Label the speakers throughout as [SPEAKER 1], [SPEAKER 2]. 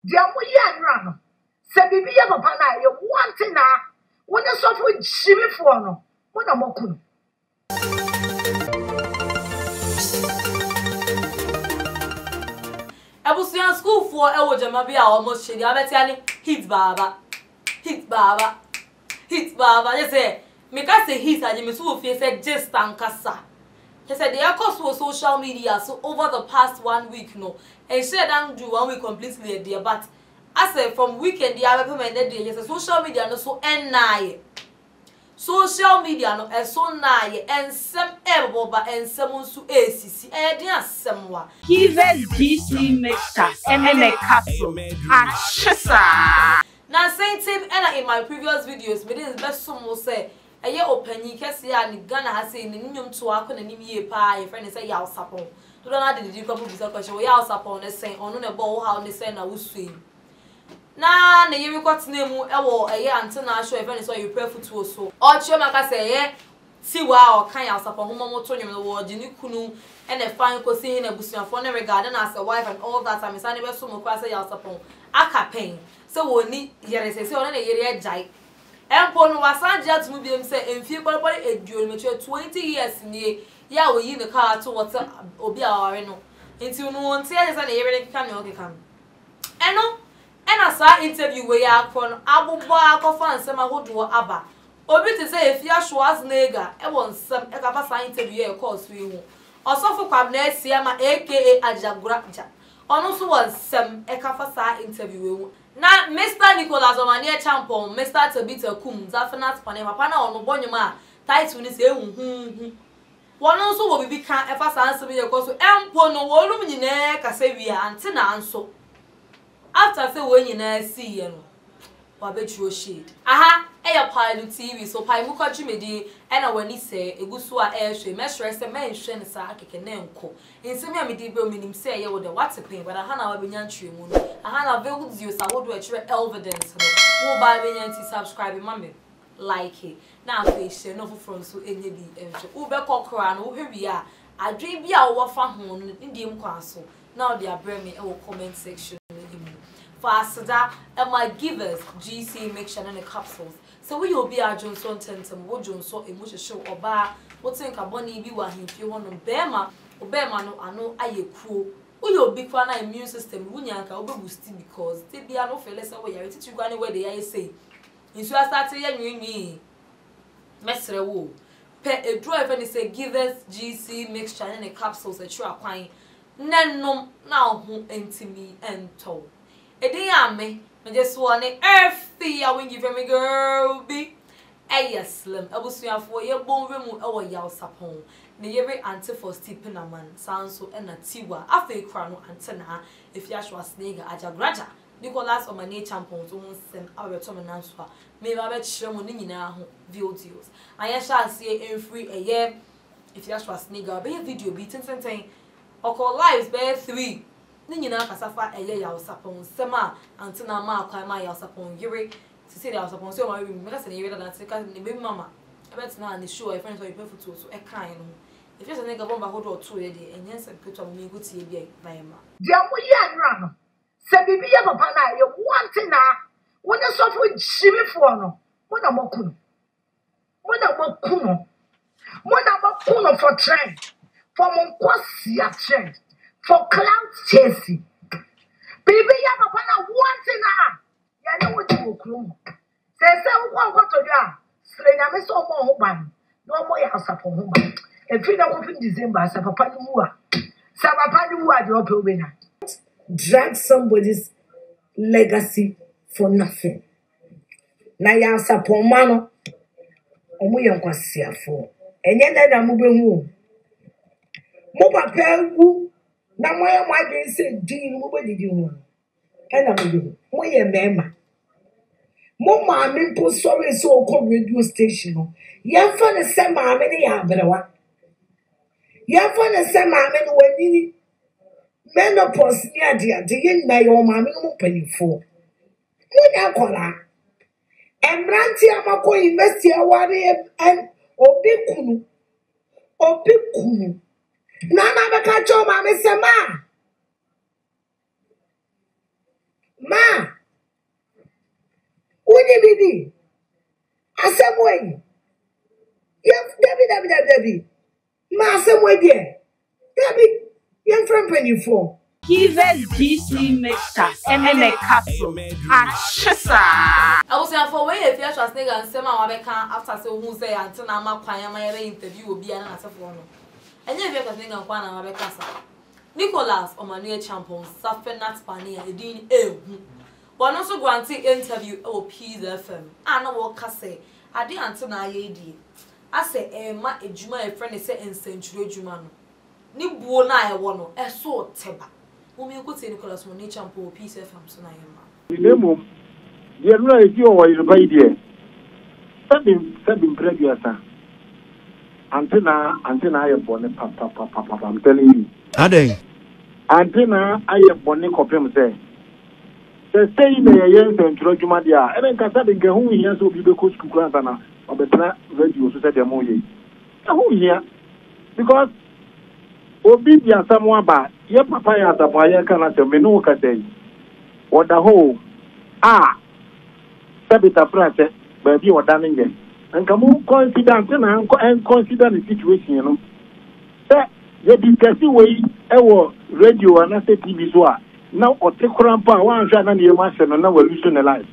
[SPEAKER 1] Dia mo ye anra se bibi ye papa na ye Auntie Naa wona sofo jimifo no wona mokunu
[SPEAKER 2] Abusuan school for ewo jama bi a almost shedi abetiani hit baba you say me ka say hit aje me so fie say just ankasa he said they are cost for social media so over the past 1 week no and share down do 1 week completely there but I say from weekend the other recommended the social media no so ennaye social media no so naye ensem eboba ensem nso esisi e de asem wa
[SPEAKER 3] Kivez GC mixture and a castle. Achesa.
[SPEAKER 2] Now same tip and in my previous videos me dey best some say eye opanyi kese ya ni Ghana ha say ni nyum to akọ na nim ye pa ye friend say ya usapon to don ade di couple bisa question ya usapon ne say onu ne bo how ne say na wusui na ne yemi kwatena mu ewo eye Auntie Naa show friend say you pray foot so o chie maka say ye tiwa o kan ya usapon homo moto nyum no wo gini kunu and a fine kosi na busuafo ne regard na as a wife and all that time say ne be so mo kwa say ya usapon aka pain so woni yere say ona na yere ajai empo no wasanja to bi em say emfie kpọrọkpọrọ eduo me 20 years ni ya wo yi ne car to what obi aware no nti no wonte ya say na yere kan no kan eno ena sa interview we ya akọ no agbugbo akọfa nsem ahodo aba obi te say efie ahwoas nega e won nsem e ka fa sa interview e course we hu osofo kwabna esia ma aka ajaguraja onu so won nsem e ka fa sa interview we hu na Mr. Nicholas Omanie Champon Mr. Tabita Kum Zafinat Pane papa na ono bonyuma title ni se hu wono nso wo bibi kan e fa sa nsem ye ko so empo no wolum nyina ka se wi Auntie Naa nso after say wo nyina see ye no wa betro shade aha eya pilot TV so pai mu kwaji medi e na wani se egusu a e hwe mehre se menhwe ne sa akeke na enko nsemi a medi be ominim se ye wo de what pain but aha na wa benya ntwe mu no aha na videos a wo do e kire evidence no wo ba benya nti subscribe mame like it na afi share no for so enye bi enhwe wo be kokora no wo hwe a adwe bi a wo fa ho no ndiem kwa so na o de abreme e wo comment section Fasada and my givers GC mixture and the capsules. So we will be our Johnson Tentum, what Johnson a much show or bar, what think a bonny be what if you want to Bema or Bema no I know I crew. We will be for an immune system, Wunyanka over boosty because they be no less away. I teach you anywhere they say. In so I start saying me Mestre wo. Pe a drive and say givers GC mixture and the capsules that you are quite none now who empty me and told. Edi ame me just want earthy I win give me girl be slim abusuafo ye bonwe mu e wo yaw sapon ne yere Auntie for steeping a man sanso e na tiwa afa ekra no Auntie Naa if ya shwa snega ajagraja Nicholas Omanie Champon to nsem aweto me nanso a me ba be kire mu ni nyina ho videos aye sha se enfree eye if ya shwa snega be video bi tenten oko lives be 3 ni nyina kasafa eye ya usapon sema Auntie Naa ma akwa ma ya usapon yire to say ya usapon so ma me ka se ne yire da na ka ne be mama e bet na ne show e friends so you pay for so e kan no if you say nigga bomba hodo to ye de enye se peto mo me go tie bi na e ma
[SPEAKER 1] dia mo ye anra no se bibi ye papa na ye Auntie Naa wona sofo jimifo no wona mokunu for trend for mon kwasia trend for cloud chasing. Baby, ya papa na Auntie Naa. Ya ne wo di okru. Se wo to dia. Sre nya me so mo ho ban. No mo ya asapon ho ban. E fi na ko fin December sa papa ni mu a. Sa papa ni mu a de ope obenya. Drag somebody's legacy for nothing. Na ya asapon ma no. Omo ye nkwasiafo. Enye na mu behu. Mo papa wu na moya mwadwe se din mo bodidi hu ena mo ye mema mo maame mpo sorry so ko radio station no ye fa ne se maame ne ya abrewa ye fa ne se maame no wanini menopause ni ade ye na ye maame no panifo mo nya kola emranti amako investi aware en obi kunu Nana beka cho mama se ma Wani bibi. Asemwe. Debbie. Ma asemwe die. Debbie, young friend penny for.
[SPEAKER 3] Kivez GC mixture MN Castle Achesa.
[SPEAKER 2] I was saying for way if you trust nigga and sema wabeka after say who say Auntie Naa ma kwanya ma interview will be an answer for no. And you trust nigga and kwana wabeka sa. Nicholas Omanie Champon suffer not pania edin but also granting interview o Peace FM. I know what ka say. I di Auntie Naa ye I say ma ejuma e friend say in century ejuma no. Ni buo na e wo no e so teba. Umi ko te Nicholas Omanie Champon Peace FM so na yema.
[SPEAKER 4] Nemo ye no e di o wa yoruba ide. Sabin previous Auntie Naa ye born papa I'm telling you.
[SPEAKER 5] Ade.
[SPEAKER 4] Auntie Naa aye boni kopem say na ye central juma dia e ben kasa de hu hia so bi be ko school grant na obetna radio so say dem oye hu hia because obi dia samwa ba ye papa ya tapa ye kana te me no ka say oda ho sabita prate ba bi oda nge nka mu consider na consider the situation you know say ye discuss we ewo radio and say TV so now o te krampa wan hwa na ne ma hye no na waluso ne live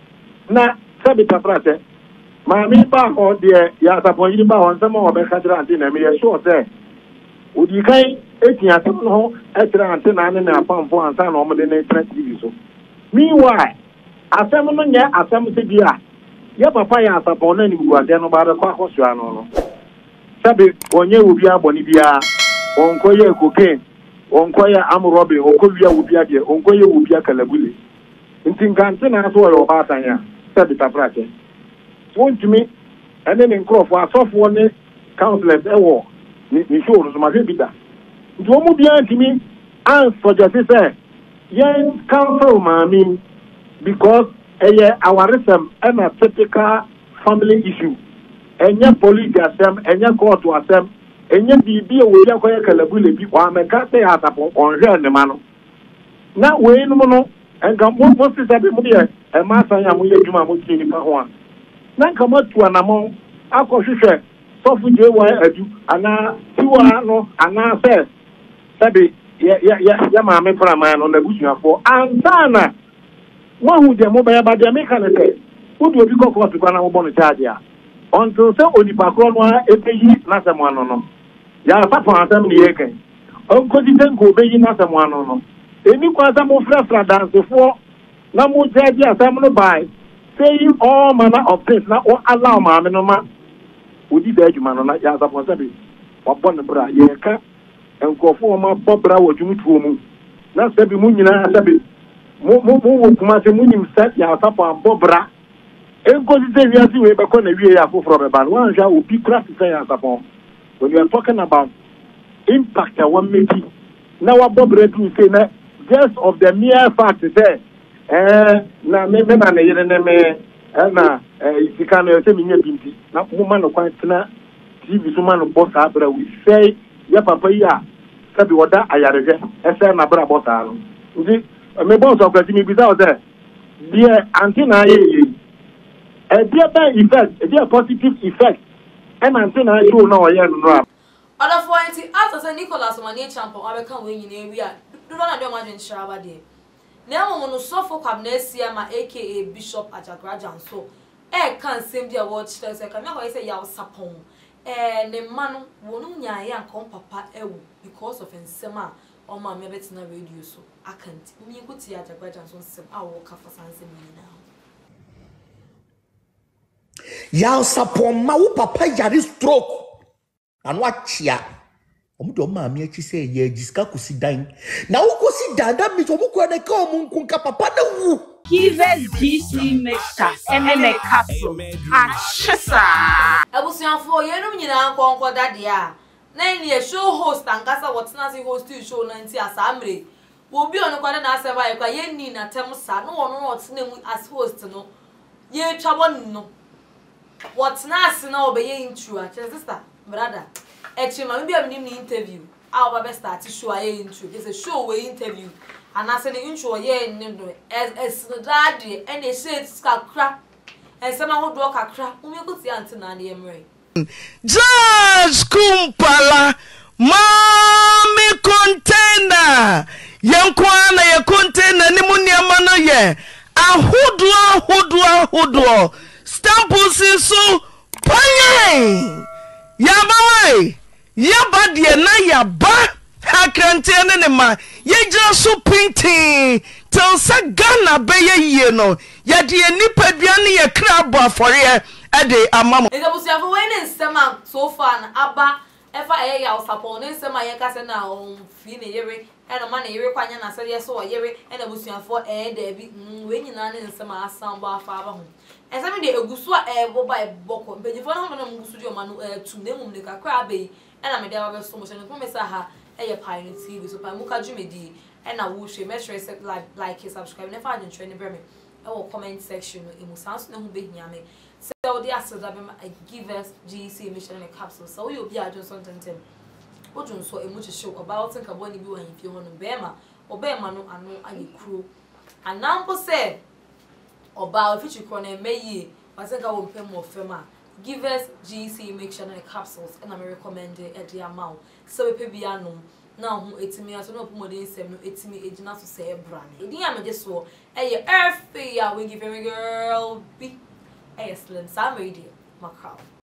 [SPEAKER 4] na sabita prate ma mi ba ho de ya sapon yi ba won sama o be kadra Auntie Naa me ye sure say odi kai etia tem no etra Auntie Naa ne na pamfo ansa na o mo de na TV so meanwhile asem no nya asem se bia ya papa ya sapon na ni buade no ba de kwa akoso ano no sabe onye obi aboni bia onkoye cocaine onkoye amrobe okovia obi ade onkoye obi akalabule nti nkante na so wo ba atanya sabe taprake wontumi ene ne nkrofo asofo ne counselors ewo ni show no ma hwe bida nti omu bia ntimi an suggest say yen counsel maami because our and a typical family issue enya police asem enya court asem enya bibi e we yakoye kalabule bi kwa meka say atapo onhwe ne ma no na we no no enka mo se sabe mo de e ma san ya mo ye dwuma mo ti ni pa ho a na nka mo tu anamo akohwehwe sofu je wa adu ana tiwa no ana se sabe ya maame pra man no na busuafo antana wahu de mo ba de me kan say would obi go court kwa na mo bono charge a until say onipa kro no epeyi na semo ano no ya papa atam ni yeke on ko di den ko beyi na semo ano no eni kwa sa mo fra dance fo na mo jaji asam no bai saying all manner of things na o allow maame no ma odi da adwuma no na ya sapon sabe wabon bra ye ka enkofo ma bobra wodwumtuo mu na sabe mu nyina sabe mo kuma se mu nim sa ya sapon bobra enkosi se wiase we be ko na wie ya foforo be ban wan hwa obi class say ya sapon. When you are talking about impact I want maybe now bobra do say na just of the mere fact say na me na yere ne me na isika no se minya binti na mo ma no kwan tena TV so ma no boss abra we say ya papa ya sabi woda ayarege ese na bra boss aro nji me boss okwati mi bisa o say dear Auntie Naa ye a effect a positive effect and Auntie Naa you know ya no
[SPEAKER 2] other for anti after say Nicholas Omanie Champon abeka we nyina wi a do na do ma dwen shiraba de na mo no sofo kwabnesia ma aka Bishop Ajagrajan so kan sem dia watch say kan me say ya sapon ne ma no wonu nya ya kon papa ewu because of ensema o ma me betina radio so akanti mi nkuti Ajagrajan so sem a wo ka fasanse mi na
[SPEAKER 5] ya sapon ma wo papa yari stroke anu achia omudo maami achi say ye jiska kusi dan na wo kusi dan that means omukwa na ka omunkunka papa na wu
[SPEAKER 3] Kivez GC mixture MN Castle Achesa.
[SPEAKER 2] abusuafo ye no nyina nkonko dade a na ni show host ankasa wotena si host show na nti asamre wo bi ono kwada na aseba ye kwa ye ni na tem sa no ono no otena mu as host no ye twabo no wotena as na obeye intro a sister brother ma me bi am ni interview a oba start show a ye intro just a show we interview and as an intro ye no es no dade and e say skakra and some I would walk a crap. We could see Auntie Naa the Emery.
[SPEAKER 6] Just kumpala mami container yankwana ya container ni munyama no ye ahodo stamps so panye yabawe yabadie na yaba hakrante ne ma yegira so painting till sa Ghana beye yie no yade nipadua ne ye krabo afore ade amam
[SPEAKER 2] e go busia for when nsema so far na aba efa ya usapon nsema ye ka se na fi ne yere e no ma na yere kwanya na se ye so yere e na busia for de bi we nyina ne nsema asambo afa aba ho ensema de egusu a boba e boko bejifo na no ngusu di o ma no tu ne mum ne kakra abe e na me de aba so mo se no ko me sa ha e ye pai no TV so pa mu ka dwumedi e na wo hwe me share like subscribe never adin training breme e wo comment section no emu sans no ho behia me so the asses I give us GC mission in a capsule. So you'll be at something. What you saw a much show about think about you and if you want to Bema or Bema no and no and crew. And now say about if you can may ye, I think I will pay more firma. Give us GC mission in a capsules and I recommend it at the amount. So we pay piano. Now it's me as no more than 7 it's me age not to say a brand. The am just so a earth we give every girl be excellent. I'm ready, my crowd.